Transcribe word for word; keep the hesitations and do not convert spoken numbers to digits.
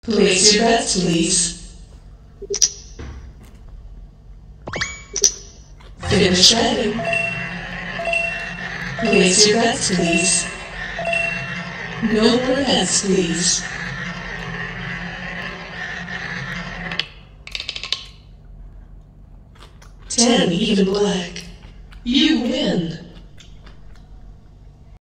Place your bets, please. Finish betting. Place your bets, please. No more bets, please. Ten even black. You win.